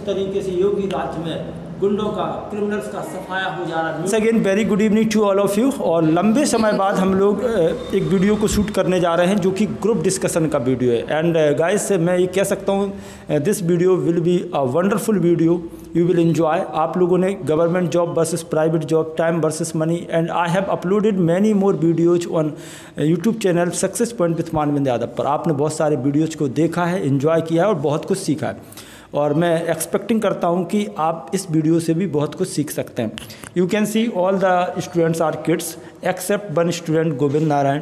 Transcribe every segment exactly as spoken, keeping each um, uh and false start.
तरीके से योगी राज्य में गुंडों का, क्रिमिनल्स का सफाया हो जा रहा है। Once again very good evening to all of you. और लंबे समय बाद हम लोग एक वीडियो को शूट करने जा रहे हैं जो कि ग्रुप डिस्कशन का वीडियो है। एंड गाइस मैं ये कह सकता हूँ this video will be a wonderful video, you will enjoy. आप लोगों ने government job versus private job, time versus money, and I have uploaded many more videos on YouTube channel Success Point with Manvendra Yadav पर। आपने बहुत सारे videos को देखा है, एंजॉय किया है और बहुत कुछ सीखा है। और मैं एक्सपेक्टिंग करता हूं कि आप इस वीडियो से भी बहुत कुछ सीख सकते हैं। You can see all the students are kids except one student Govind Narayan,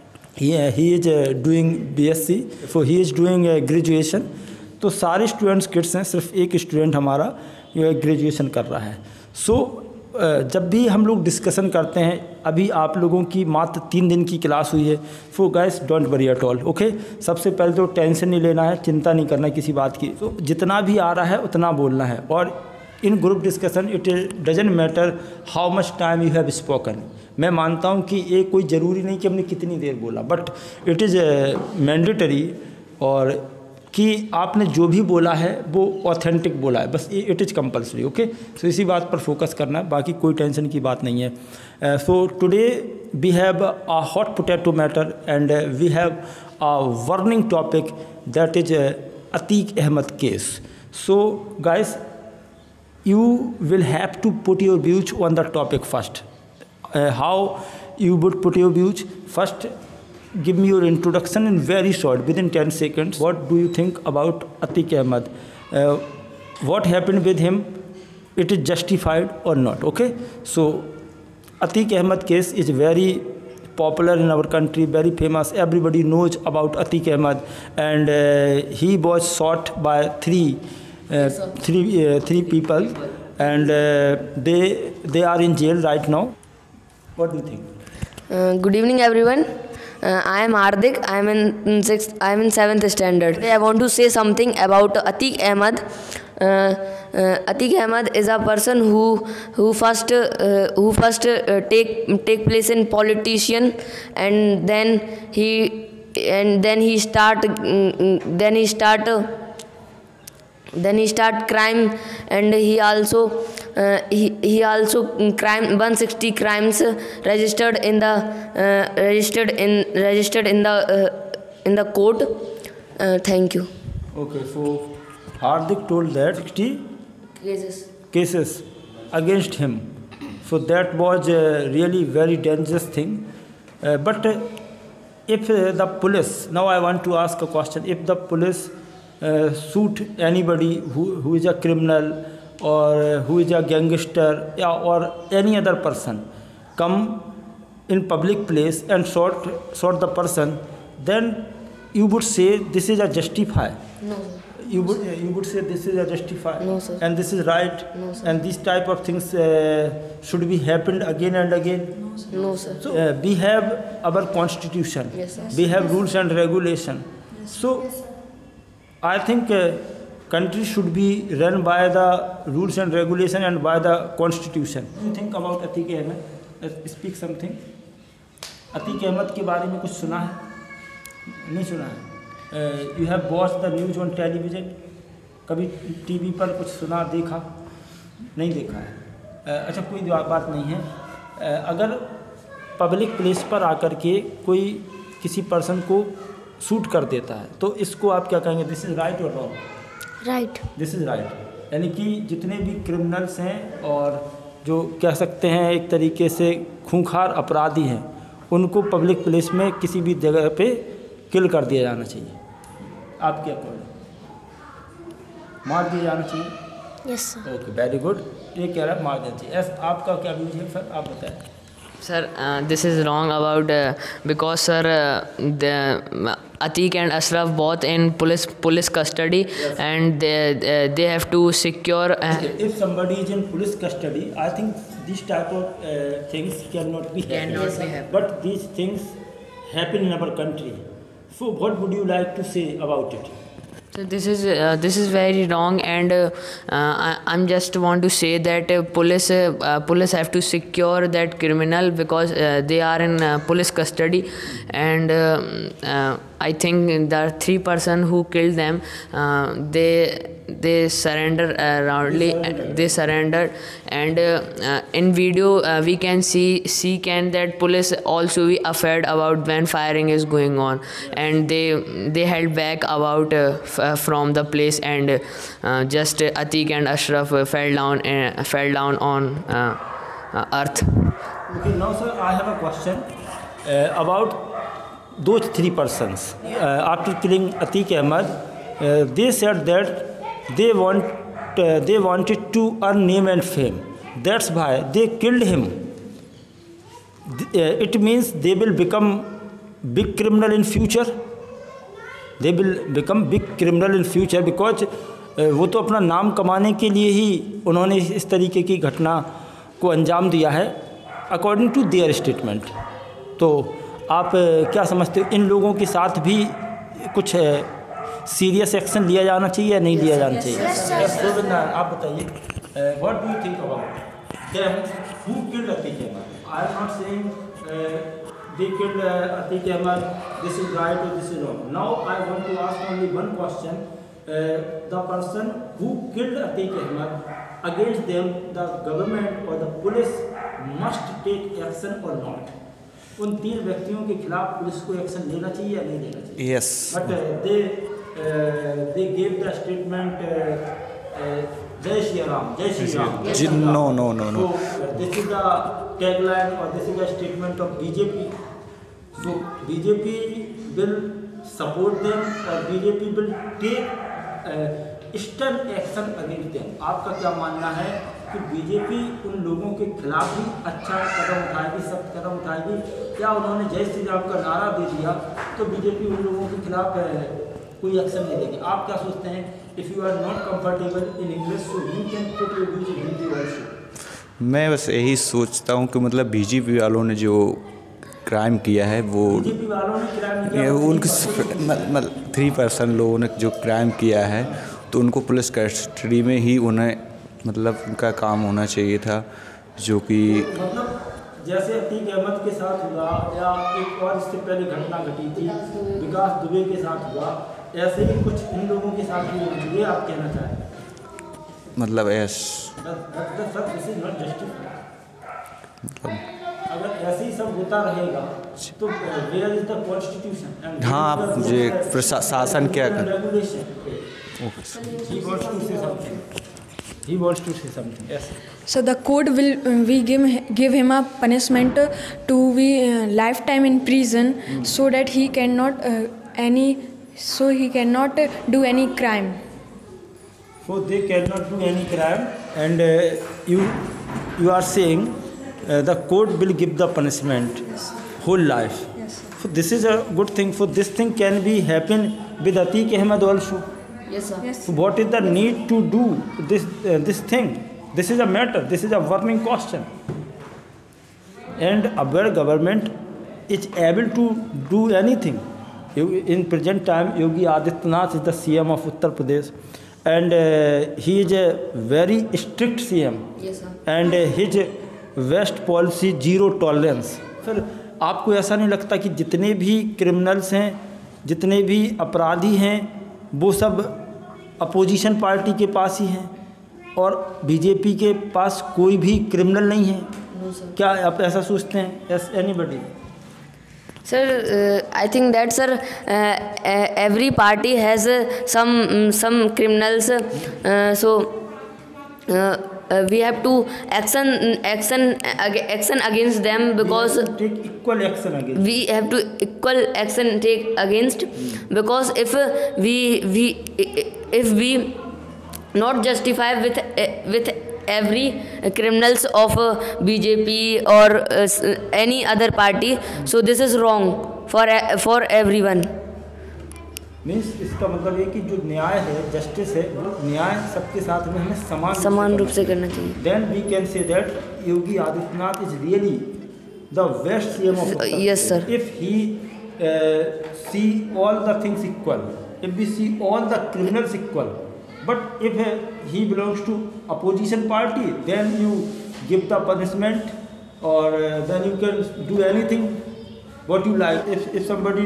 he is doing BSc, so he is doing graduation. तो सारे स्टूडेंट्स किड्स हैं, सिर्फ एक स्टूडेंट हमारा ग्रेजुएशन कर रहा है। सो so, जब भी हम लोग डिस्कशन करते हैं, अभी आप लोगों की मात्र तीन दिन की क्लास हुई है। So guys don't worry at all, okay. सबसे पहले तो टेंशन नहीं लेना है, चिंता नहीं करना किसी बात की। तो जितना भी आ रहा है उतना बोलना है। और in group discussion it doesn't matter how much time you have spoken. मैं मानता हूँ कि ये कोई ज़रूरी नहीं कि हमने कितनी देर बोला, बट इट इज़ मैंडेटरी और कि आपने जो भी बोला है वो ऑथेंटिक बोला है, बस it is compulsory, okay. So इसी बात पर फोकस करना है, बाकी कोई टेंशन की बात नहीं है। So today we have a hot potato matter and we have a warning topic that is Atiq Ahmed case. So guys you will have to put your views on the topic first. Uh, how you would put your views? First, give me your introduction in very short, within ten seconds. What do you think about Atiq Ahmed? Uh, what happened with him? It is justified or not? Okay. So, Atiq Ahmed case is very popular in our country, very famous. Everybody knows about Atiq Ahmed, and uh, he was shot by three. Uh, three uh, three people, and uh, they they are in jail right now. What do you think? Uh, good evening, everyone. Uh, I am Hardik. I am in sixth. I am in seventh standard. I want to say something about Atiq Ahmed. Uh, uh, Atiq Ahmed is a person who who first uh, who first uh, take take place in politician, and then he and then he start uh, then he start. Uh, Then he start crime, and he also uh, he he also crime one hundred sixty crimes registered in the uh, registered in registered in the uh, in the court. Uh, thank you. Okay, so Hardik told that sixty cases cases against him. So that was uh, really very dangerous thing. Uh, but uh, if uh, the police, now I want to ask a question. If the police Uh, shoot anybody who, who is a criminal or uh, who is a gangster, yeah, or any other person come in public place and shot shot the person, then you would say this is a justify. No. You would uh, you would say this is a justify. No, sir. And this is right. No, sir. And these type of things uh, should be happened again and again. No, sir. No, sir. So uh, we have our constitution. Yes, sir. We have rules and regulation. Yes, so. Yes, I think uh, country should be run by the rules and regulation and by the constitution. What do you think about Atiq Ahmed? Uh, speak something. Atiq Ahmed के बारे में कुछ सुना है? नहीं सुना है? Uh, you have watched the news on television? कभी टीवी पर कुछ सुना, देखा? नहीं देखा है. uh, अच्छा कोई बात नहीं है. uh, अगर पब्लिक प्लेस पर आकर के कोई किसी पर्सन को शूट कर देता है तो इसको आप क्या कहेंगे? दिस इज़ राइट और wrong? Right. This is right. यानी कि जितने भी क्रिमिनल्स हैं और जो कह सकते हैं एक तरीके से खूंखार अपराधी हैं, उनको पब्लिक प्लेस में किसी भी जगह पे किल कर दिया जाना चाहिए। आप क्या कहें? मार दिया जाना चाहिए? Yes sir. Okay, very good. ये कह रहा है मार देना चाहिए। एस आपका क्या व्यूज है सर, आप बताएं। Sir, uh, this is wrong about uh, because sir, uh, the uh, Atiq and Ashraf both in police police custody, yes. And they uh, they have to secure. Uh, okay. If somebody is in police custody, I think these type of uh, things cannot be cannot happen. be happen. But these things happen in our country. So what would you like to say about it? So this is uh, this is very wrong, and uh, uh, I, I'm just want to say that uh, police uh, uh, police have to secure that criminal because uh, they are in uh, police custody, and uh, uh, I think the three person who killed them, uh, they they surrender uh, roundly. They surrendered, and uh, uh, in video uh, we can see see can that police also be afraid about when firing is going on, and they they held back about uh, f uh, from the place, and uh, just uh, Atiq and Ashraf uh, fell down uh, fell down on uh, uh, earth. Okay, now sir, I have a question uh, about those three persons. Uh, after killing Atiq Ahmed, uh, they said that they want uh, they wanted to earn name and fame. That's why they killed him. Uh, it means they will become big criminal in future. They will become big criminal in future because uh, वो तो अपना नाम कमाने के लिए ही उन्होंने इस तरीके की घटना को अंजाम दिया है, अकॉर्डिंग टू देयर स्टेटमेंट. तो आप क्या समझते हो, इन लोगों के साथ भी कुछ सीरियस एक्शन लिया जाना चाहिए या नहीं लिया जाना चाहिए? आप बताइए, what do you think about them who killed Atiq Ahmed? I am not saying they killed Atiq Ahmed, this is right और this is wrong. Now I want to ask only one question. The person who killed Atiq Ahmed, against them the government और the police must take action और not? उन तीन व्यक्तियों के खिलाफ police को action लेना चाहिए या नहीं लेना चाहिए? Yes. But they they give the statement Jai Shri Ram, Jai Shri Ram. No no no no. This is the tagline और this is the statement of BJP. So BJP will support them और BJP will take stern action against them. आपका क्या मानना है कि BJP उन लोगों के खिलाफ भी अच्छा कदम उठाएगी, सख्त कदम उठाएगी, या उन्होंने जय श्री राम का नारा दे दिया तो बीजेपी उन लोगों के खिलाफ कोई एक्शन नहीं लेगी? आप क्या सोचते हैं? If you are not comfortable in English so you can put your views in Hindi also. मैं बस यही सोचता हूँ कि मतलब बीजेपी वालों ने जो क्राइम किया है वो बीजेपी वालों ने क्राइम किया, उनके मतलब थ्री पर्सन लोगों ने जो क्राइम किया है तो उनको पुलिस कस्टडी में ही उन्हें मतलब उनका काम होना चाहिए था, जो कि मतलब जैसे अतीक अहमद के साथ हुआ या एक और इससे पहले घटना घटी थी विकास दुबे के साथ हुआ, ऐसे ही कुछ इन लोगों के साथ भी होना चाहिए, आप कहना चाहें? मतलब एस अगर ऐसे ही सब होता रहेगा तो वेयर इज द कॉन्स्टिट्यूशन? हाँ, आप मुझे प्रशासन क्या कर He wants to say something. Yes. So the court will uh, we give give him a punishment uh, to be uh, lifetime in prison, mm. so that he cannot uh, any so he cannot uh, do any crime. So they cannot do any crime, and uh, you you are saying uh, the court will give the punishment Yes. whole life. Yes. So this is a good thing. So this thing can be happen with Atiq Ahmed also. Yes, sir. Yes. So what is the need to do this uh, this thing? This is a matter. This is a burning question. And our government is able to do anything. In present time, Yogi Adityanath is the C M of Uttar Pradesh, and uh, he is a very strict C M. Yes, sir. And uh, his West policy zero tolerance. Sir, आपको ऐसा नहीं लगता कि जितने भी criminals हैं, जितने भी अपराधी हैं, वो सब अपोजिशन पार्टी के पास ही हैं और बीजेपी के पास कोई भी क्रिमिनल नहीं है? No, sir. क्या आप ऐसा सोचते हैं? Yes, anybody? Sir, uh, I think that sir, uh, every party has uh, some um, some criminals, uh, so uh, uh, we have to action action ag- action against them, because take equal action against. we have to equal action take against, because if uh, we we if we not justify with uh, with every uh, criminals of uh, B J P or uh, any other party, so this is wrong for uh, for everyone. Means इसका मतलब ये कि जो न्याय है, justice है, वो न्याय सबके साथ में हमें समान समान रूप से करना चाहिए. Then we can say that Yogi Adityanath is really the best CM of Uttar Yes, sir. Pradesh. If he uh, see all the things equal, if we see all the criminals equal, but if uh, he belongs to opposition party, then you give the punishment, or uh, then you can do anything what you like. If if somebody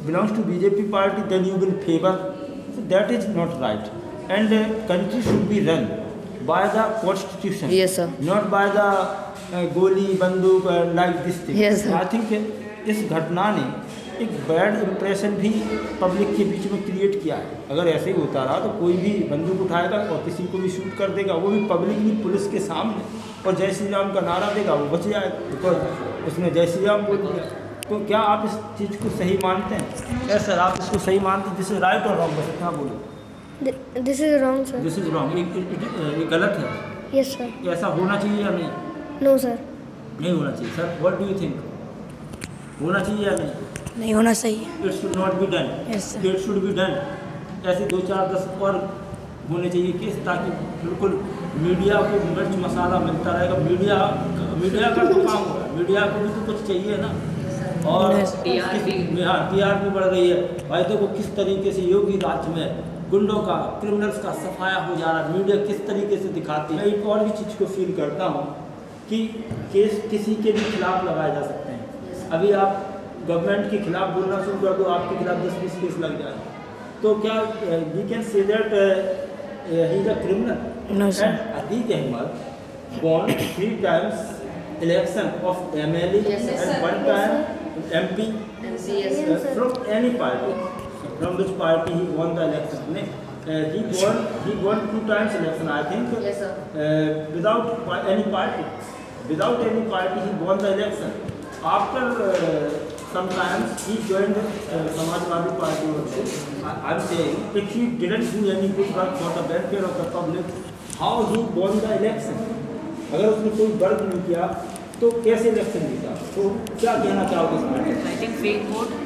belongs to B J P party, then you will favor. So that is not right. And uh, country should be run by the constitution. Yes, sir. Not by the uh, गोली बंदूक uh, like this thing. Yes, sir. I think uh, इस घटना ने एक bad impression भी public के बीच में create किया है। अगर ऐसे ही होता रहा तो कोई भी बंदूक उठाएगा और किसी को भी शूट कर देगा, वो भी पब्लिकली पुलिस के सामने, और जय श्री राम का नारा देगा, वो बच जाएगा बिकॉज उसने जय श्री राम बोल दिया। तो क्या आप इस चीज़ को सही मानते हैं? यस सर, आप इसको सही मानते हैं? दिस इज राइट और रॉन्ग? बस क्या बोलो? This is wrong sir. This is wrong, ये गलत है। Yes sir. ऐसा होना चाहिए या नहीं? No sir. नहीं होना चाहिए। Sir what do you think, होना चाहिए या नहीं? नहीं होना चाहिए। It should not be done. Yes, sir. It should be done. ऐसे दो चार दस और होने चाहिए केस, ताकि बिल्कुल मीडिया को मिर्च मसाला मिलता रहेगा। मीडिया मीडिया का तो काम होगा, मीडिया को भी तो कुछ चाहिए ना। और टी आर पी हाँ टी आर पी बढ़ रही है भाई। देखो किस तरीके से योगी राज्य में गुंडों का, क्रिमिनल्स का सफाया हो जा रहा है। मीडिया किस तरीके से दिखाती है। एक और भी चीज़ को फील करता हूँ कि केस किसी के भी खिलाफ लगाए जा सकते हैं। अभी आप गवर्नमेंट के खिलाफ बोलना शुरू कर दो, आपके खिलाफ दस बीस केस लग जाए, तो क्या we can say that he is a criminal? No, sir. And Atiq Ahmed won three times election of M L A and one time M P uh, from any party. From which party he won the election? Ne? Uh, he won he won two times election, I think. Yes, sir. Uh, without pa- any party, without any party he won the election. After uh, sometimes he joined uh, Samajwadi Party also. I, I'm saying if he didn't do any good work for the welfare of the public, how he won the election? अगर उसने कोई work नहीं किया तो कैसे election जीता? तो क्या कहना चाहोगे इस matter? I think fake vote.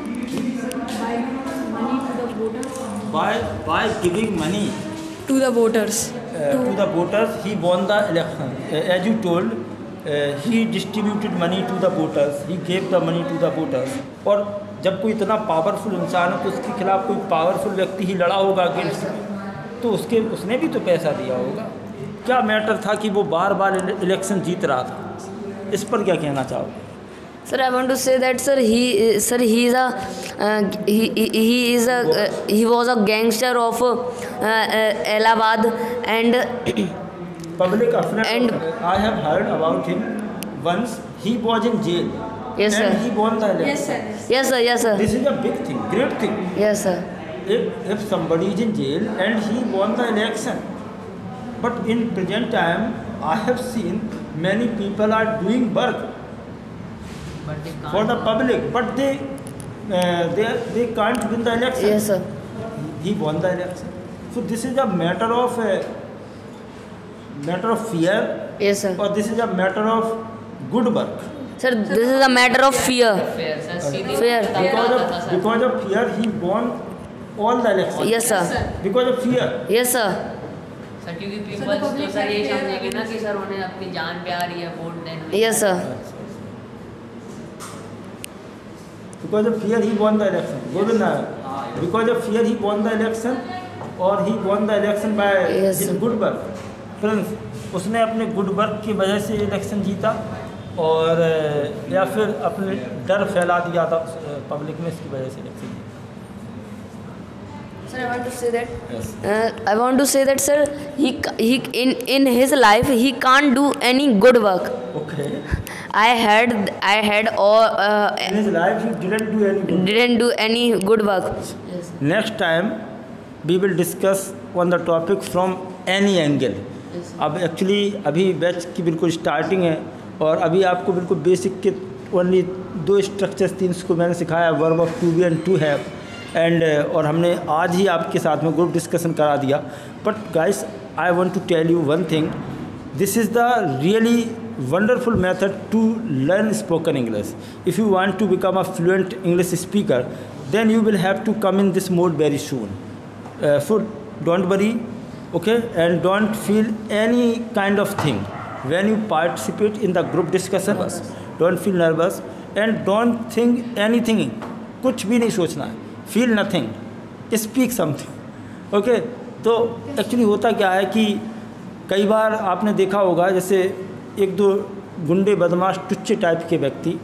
By by giving money To the voters. uh, to the voters, he won the election. Uh, as you told, uh, he distributed money to the voters. He gave the money to the voters. और जब कोई इतना powerful इंसान है तो उसके खिलाफ कोई पावरफुल व्यक्ति ही लड़ा होगा अगेंस्ट, तो उसके उसने भी तो पैसा दिया होगा। क्या मैटर था कि वो बार बार इलेक्शन जीत रहा था? इस पर क्या कहना चाहोगे? Sir, I want to say that sir, he sir he is a uh, he, he he is a uh, he was a gangster of uh, uh, Allahabad and Public affront. And- I have heard about him. Once he was in jail. Yes, and sir. he won the election. Yes, sir. yes sir, yes sir, This is a big thing, great thing. yes sir, If if somebody is in jail and he won the election, but in present time I have seen many people are doing work But they can't. for the public, but they uh, they they can't win the election. yes sir, He won the election. So this is a matter of uh, matter of fear, yes sir. or this is a matter of good work. Sir, this is a matter of fear. Fair, sir. सीधी Fair. तब Because आता of था, sir. because of fear he won all the elections. Yes sir, Because of fear. yes sir, sir क्योंकि peoples तो sir ये समझेंगे ना कि सर उन्हें अपनी जान प्यारी है, वोट देना। yes sir, Because of fear he won the election. Govind Nayak. Because of fear he won the election, or he won the election by Yes, his sir. good work. Friends, उसने अपने good work की वजह से election जीता, और अ, या फिर अपने डर फैला दिया था पब्लिक में, इसकी वजह से इलेक्शन जीता। sir, I want to say that Yes. uh, I want to say that sir, he ca- he in in his life he can't do any good work. Okay. I had I had all uh, In his life he didn't do any good. didn't do any good work. Next time we will discuss on the topic from any angle. अब actually अभी batch की बिल्कुल starting है, और अभी आपको बिल्कुल basic के ओनली दो स्ट्रक्चर्स तीन को मैंने सिखाया, verb of to be and to have, and और हमने आज ही आपके साथ में ग्रुप डिस्कशन करा दिया। But guys, I want to tell you one thing, this is the really wonderful method to learn spoken English. If you want to become a fluent English speaker, then you will have to come in this mode very soon. Uh, so don't worry, okay, and don't feel any kind of thing when you participate in the group discussion. Don't feel nervous and don't think anything. कुछ भी नहीं सोचना है, feel nothing, speak something, okay. तो actually होता क्या है कि कई बार आपने देखा होगा, जैसे एक दो गुंडे बदमाश टुच्चे टाइप के व्यक्ति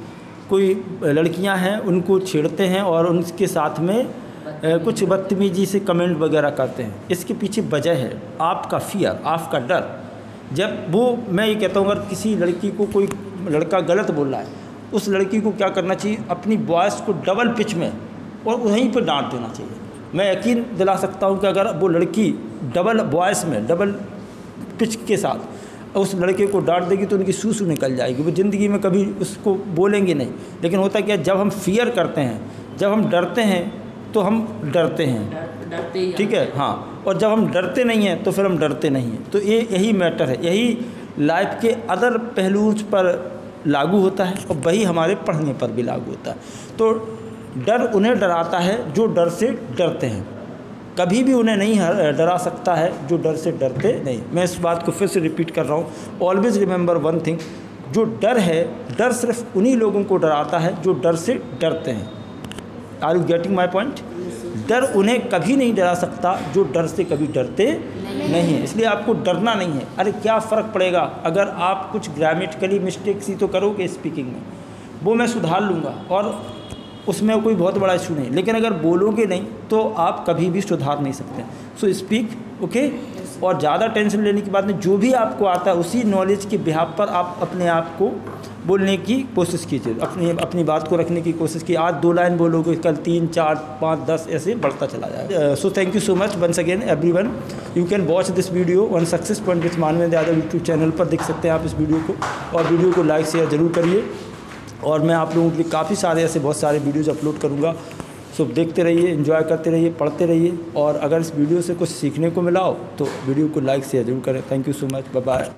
कोई लड़कियां हैं उनको छेड़ते हैं और उनके साथ में कुछ बदतमीजी से कमेंट वगैरह करते हैं। इसके पीछे वजह है आपका फियर, आपका डर। जब वो मैं ये कहता हूँ अगर किसी लड़की को कोई लड़का गलत बोल रहा है, उस लड़की को क्या करना चाहिए, अपनी वॉइस को डबल पिच में और वहीं पर डांट देना चाहिए। मैं यकीन दिला सकता हूँ कि अगर वो लड़की डबल वॉइस में डबल पिच के साथ उस लड़के को डांट देगी तो उनकी सूसू निकल जाएगी, वो ज़िंदगी में कभी उसको बोलेंगे नहीं। लेकिन होता क्या, जब हम फियर करते हैं, जब हम डरते हैं तो हम डरते हैं, ठीक है, हाँ, और जब हम डरते नहीं हैं तो फिर हम डरते नहीं हैं। तो ये यही मैटर है, यही लाइफ के अदर पहलुओं पर लागू होता है और वही हमारे पढ़ने पर भी लागू होता है। तो डर उन्हें डराता है जो डर से डरते हैं, कभी भी उन्हें नहीं डरा सकता है जो डर से डरते नहीं। मैं इस बात को फिर से रिपीट कर रहा हूँ, ऑलवेज़ रिमेंबर वन थिंग, जो डर है, डर सिर्फ उन्हीं लोगों को डराता है जो डर से डरते हैं। Are you getting my point? डर उन्हें कभी नहीं डरा सकता जो डर से कभी डरते नहीं, नहीं है। इसलिए आपको डरना नहीं है। अरे क्या फ़र्क पड़ेगा अगर आप कुछ ग्रामेटिकली मिस्टेक्स ही तो करोगे स्पीकिंग में, वो मैं सुधार लूँगा और उसमें कोई बहुत बड़ा इशू नहीं। लेकिन अगर बोलोगे नहीं तो आप कभी भी सुधार नहीं सकते। So speak, okay. और ज़्यादा टेंशन लेने की बात नहीं, जो भी आपको आता है उसी नॉलेज के बिहाफ पर आप अपने आप को बोलने की कोशिश कीजिए, अपनी अपनी बात को रखने की कोशिश की। आज दो लाइन बोलोगे, कल तीन, चार, पाँच, दस, ऐसे बढ़ता चला जाएगा। So thank you so much once again everyone. You can watch this video on Success Point with Manvendra Yadav YouTube channel पर, देख सकते हैं आप इस वीडियो को। और वीडियो को लाइक शेयर ज़रूर करिए और मैं आप लोगों के लिए काफ़ी सारे ऐसे बहुत सारे वीडियोज़ अपलोड करूँगा। सो देखते रहिए, एंजॉय करते रहिए, पढ़ते रहिए और अगर इस वीडियो से कुछ सीखने को मिला हो तो वीडियो को लाइक शेयर जरूर करें। Thank you so much, bye bye.